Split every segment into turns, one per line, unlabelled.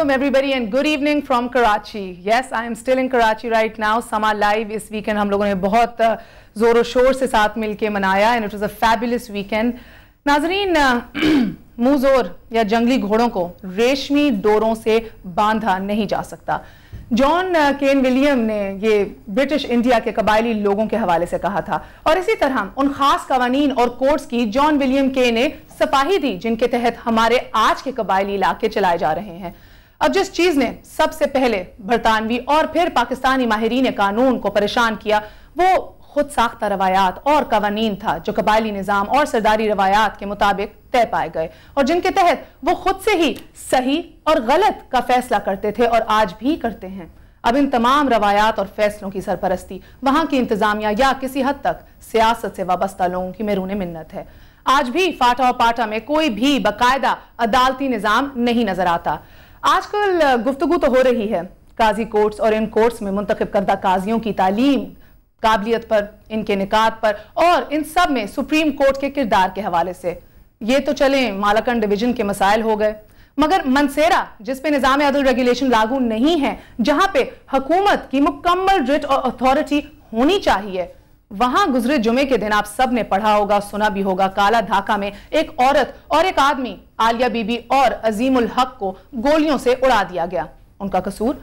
Welcome everybody and good evening from Karachi. Yes, I am still in Karachi right now. Sama Live इस weekend हम लोगों ने बहुत ज़ोर शोर से साथ मिलके मनाया and it was a fabulous weekend. नाज़रीन, मुँह ज़ोर या जंगली घोड़ों को रेशमी डोरों से बांधा नहीं जा सकता. जॉन केन विलियम ने ये ब्रिटिश इंडिया के कबायली लोगों के हवाले से कहा था और इसी तरह उन खास कवानीन और कोड्स की जॉन विलियम के ने सफाही दी जिनके तहत हमारे आज के कबायली इलाके चलाए जा रहे हैं. अब जिस चीज ने सबसे पहले बरतानवी और फिर पाकिस्तानी माहिरीन कानून को परेशान किया वो खुद साख्ता रवायात और कवानीन था जो कबायली निज़ाम और सरदारी रवायात के मुताबिक तय पाए गए और जिनके तहत वो खुद से ही सही और गलत का फैसला करते थे और आज भी करते हैं. अब इन तमाम रवायात और फैसलों की सरपरस्ती वहां की इंतजामिया या किसी हद तक सियासत से वाबस्ता लोगों की मेरून मिन्नत है. आज भी फाटा और पाटा में कोई भी बाकायदा अदालती निज़ाम नहीं नजर आता. आजकल गुफ्तगू तो हो रही है काजी कोर्ट्स और इन कोर्ट्स में मुंतखब करदा काजियों की तालीम, काबिलियत पर, इनके निकात पर और इन सब में सुप्रीम कोर्ट के किरदार के हवाले से. ये तो चले मालाकंड डिवीजन के मसाइल हो गए, मगर मनसेरा जिस पे निजाम अदल रेगुलेशन लागू नहीं है, जहां पे हुकूमत की मुकम्मल रिट और अथॉरिटी होनी चाहिए, वहां गुजरे जुमे के दिन आप सब ने पढ़ा होगा, सुना भी होगा, काला ढाका में एक औरत और एक आदमी आलिया बीबी और अजीमुल हक को गोलियों से उड़ा दिया गया. उनका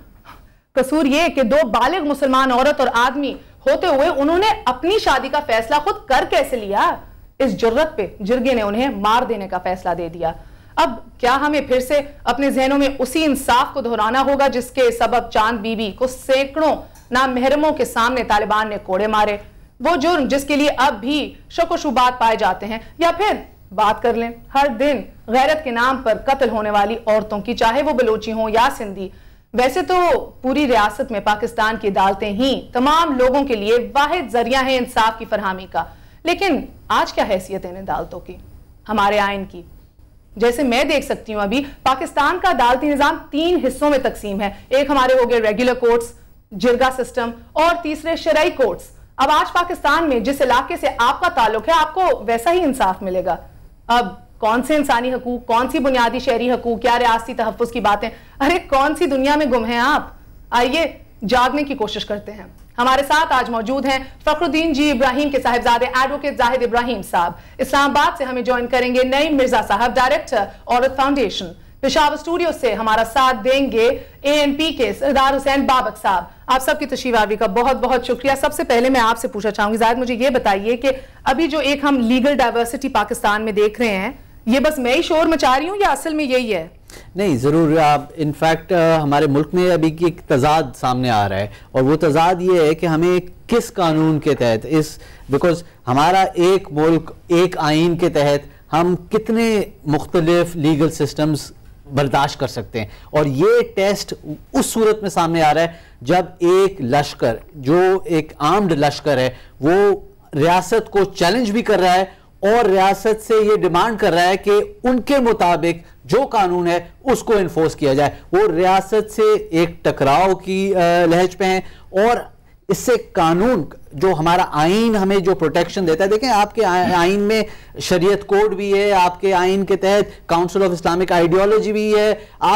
कसूर ये कि दो बालिग मुसलमान औरत और आदमी होते हुए उन्होंने अपनी शादी का फैसला खुद कर कैसे लिया? इस जुर्रत पे जिरगे ने उन्हें मार देने का फैसला दे दिया. अब क्या हमें फिर से अपने जहनों में उसी इंसाफ को दोहराना होगा जिसके सबब चांद बीबी को सैकड़ों नामहरमों के सामने तालिबान ने कोड़े मारे? वो जुर्म जिसके लिए अब भी शक व शुबात पाए जाते हैं. या फिर बात कर लें हर दिन गैरत के नाम पर कत्ल होने वाली औरतों की, चाहे वो बलोची हों या सिंधी. वैसे तो पूरी रियासत में पाकिस्तान की अदालतें ही तमाम लोगों के लिए वाहिद जरिया है इंसाफ की फरहमी का, लेकिन आज क्या हैसियत है इन अदालतों की, हमारे आइन की? जैसे मैं देख सकती हूं अभी पाकिस्तान का अदालती निजाम 3 हिस्सों में तकसीम है. एक हमारे हो गए रेगुलर कोर्ट्स, जिरगा सिस्टम और तीसरे शरई कोर्ट्स. अब आज पाकिस्तान में जिस इलाके से आपका ताल्लुक है आपको वैसा ही इंसाफ मिलेगा. अब कौन से इंसानी हकूक, कौन सी बुनियादी शहरी हकूक, क्या रियासती तहफ़्फ़ुज़ की बातें, अरे कौन सी दुनिया में गुम हैं आप? आइए जागने की कोशिश करते हैं. हमारे साथ आज मौजूद हैं फखरुद्दीन जी इब्राहिम के साहिबजादे एडवोकेट जाहिद इब्राहिम साहब. इस्लामाबाद से हमें ज्वाइन करेंगे नईम मिर्जा साहब, डायरेक्टर औरत फाउंडेशन. पेशावर स्टूडियो से हमारा साथ देंगे ANP के सरदार हुसैन बाबक साहब. आप सबकी तशरीफ आवी का बहुत बहुत शुक्रिया. सबसे पहले मैं आपसे पूछना चाहूंगी जाहिद, मुझे ये बताइए कि अभी जो एक हम लीगल डाइवर्सिटी पाकिस्तान में देख रहे हैं, ये बस मैं ही शोर मचा रही हूँ या असल में यही है?
नहीं, ज़रूर. आप इनफैक्ट हमारे मुल्क में अभी की एक तजाद सामने आ रहा है और वो तजाद ये है कि हमें किस कानून के तहत बिकॉज हमारा एक मुल्क एक आइन के तहत हम कितने मुख्तलिफ लीगल सिस्टम्स बर्दाश्त कर सकते हैं. और ये टेस्ट उस सूरत में सामने आ रहा है जब एक लश्कर जो एक आर्म्ड लश्कर है वो रियासत को चैलेंज भी कर रहा है और रियासत से ये डिमांड कर रहा है कि उनके मुताबिक जो कानून है उसको इन्फोर्स किया जाए. वो रियासत से एक टकराव की लहज पे हैं और इससे कानून जो हमारा आइन हमें जो प्रोटेक्शन देता है, देखें आपके आइन में शरीयत कोड भी है, आपके आइन के तहत काउंसिल ऑफ इस्लामिक आइडियोलॉजी भी है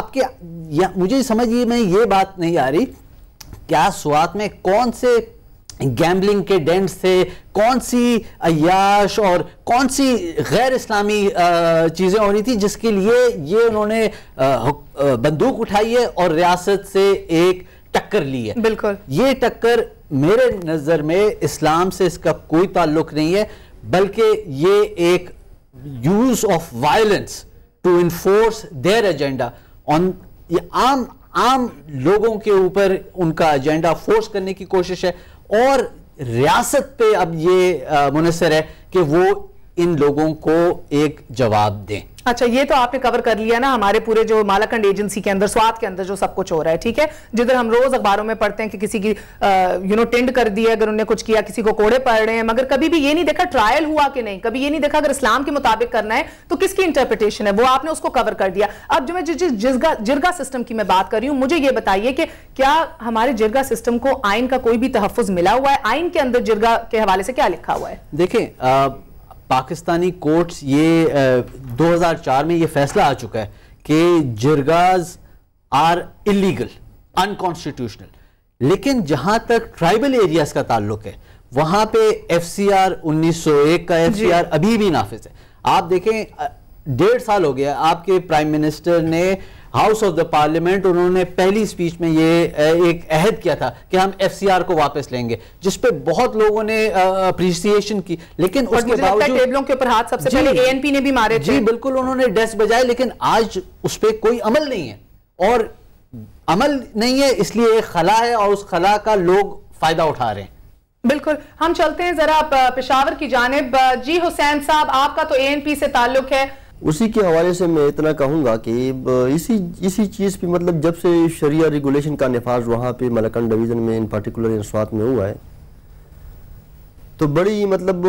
आपके. मुझे समझ में ये बात नहीं आ रही क्या स्वात में कौन से गैम्बलिंग के डेंट्स थे, कौन सी अय्याश और कौन सी गैर इस्लामी चीज़ें हो रही थी जिसके लिए ये उन्होंने बंदूक उठाई है और रियासत से एक टक्कर ली है.
बिल्कुल,
ये टक्कर मेरे नज़र में इस्लाम से इसका कोई ताल्लुक नहीं है, बल्कि ये एक use of violence to enforce their agenda on आम लोगों के ऊपर उनका एजेंडा फोर्स करने की कोशिश है. और रियासत पे अब ये मुनसर है कि वो इन लोगों को एक जवाब दें.
अच्छा, ये तो आपने कवर कर लिया ना हमारे पूरे जो मालाकंड एजेंसी के अंदर, स्वात के अंदर जो सब कुछ हो रहा है, ठीक है, जिधर हम रोज अखबारों में पढ़ते हैं कि किसी की टेंड कर दी है अगर उन्होंने कुछ किया, किसी को कोड़े पड़ रहे हैं, मगर कभी भी ये नहीं देखा ट्रायल हुआ कि नहीं, कभी ये नहीं देखा अगर इस्लाम के मुताबिक करना है तो किसकी इंटरप्रिटेशन है, वो आपने उसको कवर कर दिया. अब जो मैं जिरगा सिस्टम की मैं बात कर रही हूँ, मुझे ये बताइए कि क्या हमारे जिरगा सिस्टम को आइन का कोई भी तहफ़्फ़ुज़ मिला हुआ है? आइन के अंदर जिरगा के हवाले से क्या लिखा हुआ है?
देखें, पाकिस्तानी कोर्ट्स ये 2004 में ये फैसला आ चुका है कि जिरगाज are illegal, unconstitutional. لیکن جہاں تک ٹرائبل ایریاز کا تعلق ہے وہاں پہ FCR 1901 کا FCR ابھی بھی نافذ ہے. آپ دیکھیں 1.5 سال ہو گیا آپ کے پرائم منسٹر نے ہاؤس آف دا پارلیمنٹ انہوں نے پہلی سپیچ میں یہ ایک عہد کیا تھا کہ ہم FCR کو واپس لیں گے, جس پہ بہت لوگوں نے اپریسیشن کی, لیکن اس کے باوجود
ٹیبلوں کے اوپر ہاتھ سب سے پہلے ANP نے بھی مارے تھے.
جی بالکل, انہوں نے ڈیسک بجائے, لیکن آج اس پہ کوئی عمل نہیں ہے, اور عمل نہیں ہے اس لیے ایک خلا ہے اور اس خلا کا لوگ فائدہ اٹھا رہے ہیں.
بالکل, ہم چلتے ہیں ذرا پشاور کی جانب. جی حسین صاحب, آپ کا تو ANP سے تعلق ہے.
اسی کے حوالے سے میں اتنا کہوں گا کہ اسی چیز پہ مطلب جب سے شریعہ ریگولیشن کا نفاذ وہاں پہ ملکن ڈویژن میں ان پرٹیکولر ان سوات میں ہوا ہے, تو بڑی مطلب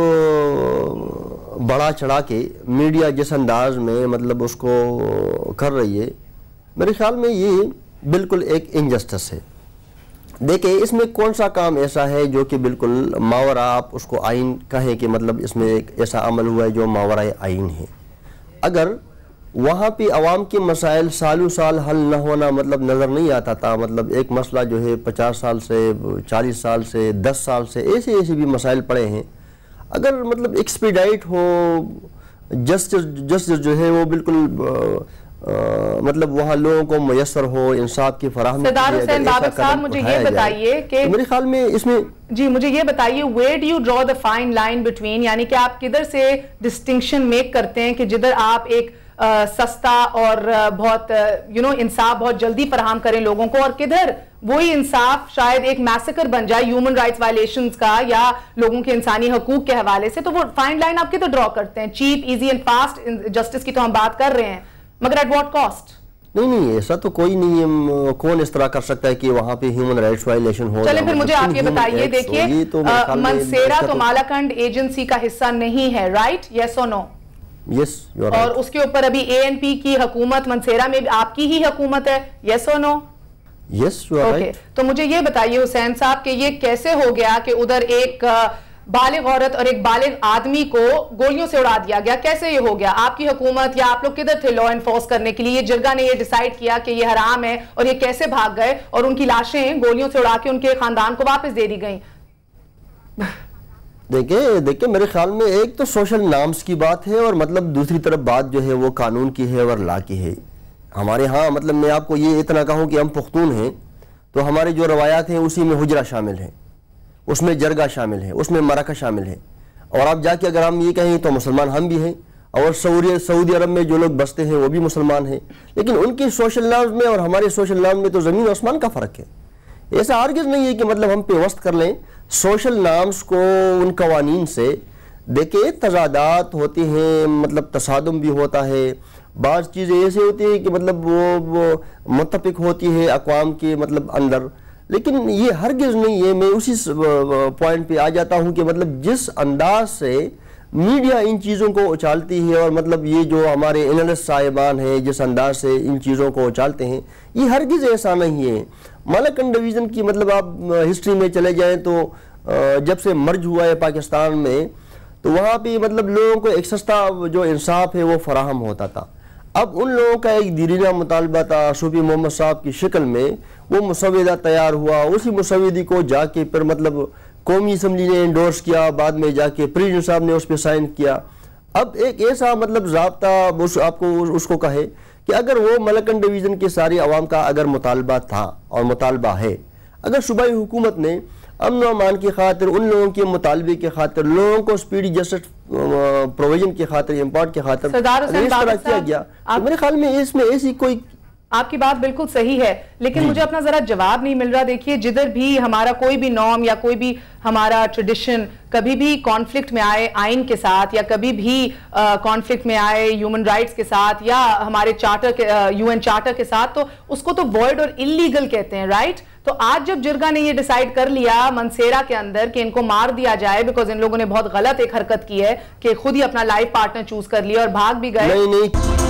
بڑا چڑھا کے میڈیا جس انداز میں مطلب اس کو کر رہی ہے, میرے خیال میں یہ بالکل ایک انجسٹس ہے. دیکھیں اس میں کون سا کام ایسا ہے جو کہ بالکل ماورا آپ اس کو آئین کہیں کہ مطلب اس میں ایک ایسا عمل ہوا ہے جو ماورائے آئین ہے. اگر وہاں پہ عوام کے مسائل سالوں سال حل نہ ہونا مطلب نظر نہیں آتا تھا, مطلب ایک مسئلہ جو ہے 50 سال سے 40 سال سے 10 سال سے ایسے بھی مسائل پڑے ہیں, اگر مطلب ایکسپیڈائٹ ہو, جسٹس جو ہے وہ بالکل مطلب وہاں لوگوں کو میسر ہو, انصاف کی فراہمی.
سردار حسین بابک صاحب مجھے یہ بتائیے کہ
میرے خیال میں اس میں
جی مجھے یہ بتائیے where do you draw the fine line between, یعنی کہ آپ کدھر سے ڈسٹنکشن میک کرتے ہیں کہ جدھر آپ ایک سستا اور بہت انصاف بہت جلدی فراہم کریں لوگوں کو, اور کدھر وہی انصاف شاید ایک میسیکر بن جائے ہیومن رائٹس وائلیشنز کا یا لوگوں کے انسانی حقوق کے حوالے سے. تو وہ فائن لائن آپ کدھر ڈرا کرتے ہیں؟ Cheap, easy and fast justice کی تو ہم بات کر رہے ہیں, مگر ایٹ واٹ کاسٹ؟
نہیں ایسا تو کوئی نہیں ہے, کون اس طرح کر سکتا ہے کہ وہاں پہ ہیومن رائٹس وائلیشن ہو.
چلیں پھر مجھے آپ یہ بتائیے, دیکھیے منسیرا تو مالاکنڈ ایجنسی کا حصہ نہیں ہے, رائٹ, یس اور نو؟
یس,
اور اس کے اوپر ابھی ANP کی حکومت منسیرا میں آپ کی ہی حکومت ہے, یس اور no?
Yes, you are right.
تو مجھے یہ بتائیے حسین صاحب کہ یہ کیسے ہو گیا کہ ادھر ایک بالغ عورت اور ایک بالغ آدمی کو گولیوں سے اڑا دیا گیا؟ کیسے یہ ہو گیا؟ آپ کی حکومت یا آپ لوگ کدھر تھے لا انفورس کرنے کے لیے؟ یہ جرگہ نے یہ ڈیسائیڈ کیا کہ یہ حرام ہے, اور یہ کیسے بھاگ گئے اور ان کی لاشیں گولیوں سے اڑا کے ان کے خاندان کو واپس دے دی گئیں؟
دیکھیں میرے خیال میں ایک تو سوشل نارمز کی بات ہے, اور مطلب دوسری طرف بات جو ہے وہ قانون کی ہے اور لا کی ہے. ہمارے ہاں مطلب میں آپ کو یہ اتنا کہوں کہ ہم پختون ہیں, تو ہمارے جو روایات ہیں اسی میں حجرہ شامل ہے, اس میں جرگہ شامل ہے, اس میں مرکہ شامل ہے. اور آپ جا کے اگر ہم یہ کہیں تو مسلمان ہم بھی ہیں, اور سعودی عرب میں جو لوگ بستے ہیں وہ بھی مسلمان ہیں, لیکن ان کی سوشل نارمز میں اور ہمارے سوشل نارمز میں تو زمین و آسمان کا فرق ہے. ایسا ہرگز نہیں ہے کہ مطلب ہم پیوست کر لیں سوشل نارمز کو ان قوانین سے. دیکھیں تضادات ہوتے ہیں, مطلب تصادم بھی ہوتا ہے, بعض چیزیں ایسے ہوتی ہیں کہ مطلب وہ متفق ہوتی ہے اقوام کے مطلب اندر, لیکن یہ ہرگز نہیں ہے. میں اسی پوائنٹ پہ آ جاتا ہوں کہ مطلب جس انداز سے میڈیا ان چیزوں کو اچالتی ہے, اور مطلب یہ جو ہمارے انالسٹ صاحبان ہیں جس انداز سے ان چیزوں کو اچالتے ہیں, یہ ہرگز ایسا نہیں ہے. مالاکنڈ ڈویژن کی مطلب آپ ہسٹری میں چلے جائیں تو جب سے مرج ہوا ہے پاکستان میں, تو وہاں پہ مطلب لوگوں کو ایک سستا جو انصاف ہے وہ فراہم ہوتا تھا. اب ان لوگوں کا ایک دیرینہ مطالبہ تھا صوفی محمد صاحب کی شکل میں, وہ مسودہ تیار ہوا, اسی مسودے کو جا کے پھر مطلب قومی اسمبلی نے انڈورس کیا, بعد میں جا کے پریزیڈنٹ صاحب نے اس پہ سائن کیا. اب ایک ایسا مطلب ضابطہ آپ کو اس کو کہے کہ اگر وہ مالاکنڈ ڈویژن کے ساری عوام کا اگر مطالبہ تھا اور مطالبہ ہے, اگر صوبائی حکومت نے امن و امان کی خاطر ان لوگوں کے مطالبے کی خاطر لوگوں کو سپیڈی جسٹس پروویژن کی خاطر امپورٹ کی خاطر اس طرح کیا گیا, میرے خیال میں اس میں ایسی کوئی.
آپ کی بات بالکل صحیح ہے, لیکن مجھے اپنا ذرا جواب نہیں مل رہا. دیکھیے جدھر بھی ہمارا کوئی بھی نارم یا کوئی بھی ہمارا ٹریڈیشن کبھی بھی کانفلکٹ میں آئے آئین کے ساتھ, یا کبھی بھی کانفلکٹ میں آئے ہیومن رائٹس کے ساتھ یا ہمارے چارٹر UN چارٹر کے ساتھ, تو اس کو تو وائڈ اور انلیگل کہتے ہیں, رائٹ؟ تو آج جب جرگہ نے یہ ڈیسائیڈ کر لیا منسیرا کے اندر کہ ان کو مار دیا جائے بیکاز ان لوگوں نے بہت غلط ایک حرکت کی ہے کہ خود ہی اپنا لائف پارٹنر چوز کر لیا اور بھاگ بھی گئے.
نہیں